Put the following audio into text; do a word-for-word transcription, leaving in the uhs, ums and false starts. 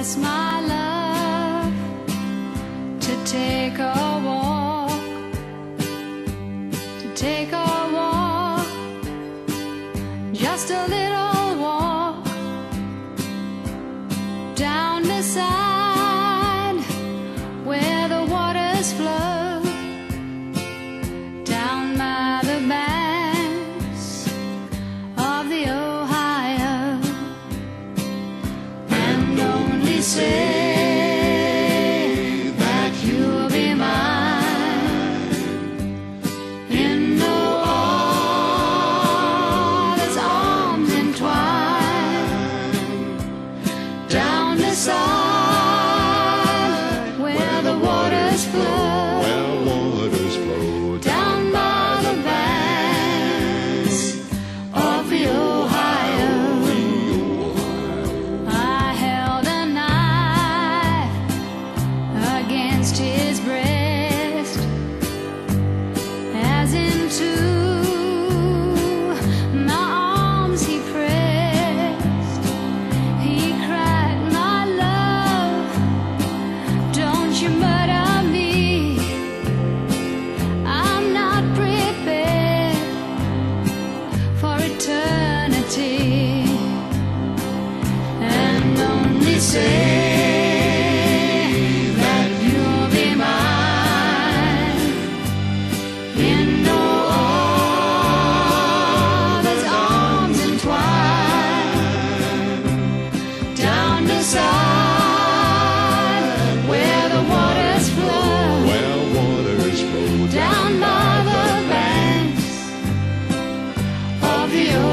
ask my love to take a walk, to take a walk, just a little walk down the side where the waters flow, down by the banks of the Ohio, and only say that you'll be mine. In no other's arms entwined, down the side where the waters flow, where waters flow, down by the banks of the Ohio. I held a knife against his breast, as into my arms he pressed. He cried, "My love, don't you murder me. I'm not prepared for eternity." And only say that you'll be mine. In no other's arms entwined, down the side where the waters flow, where waters flow, down by the banks of the